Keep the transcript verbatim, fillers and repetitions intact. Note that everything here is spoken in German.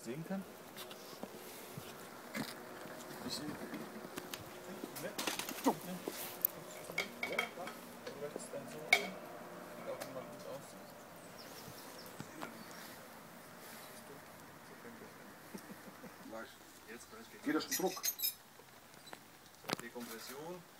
sehen kann. Ich sehe. Ne? Du möchtest dann so machen, auch wenn man gut aussieht. Geht das Druck? Dekompression.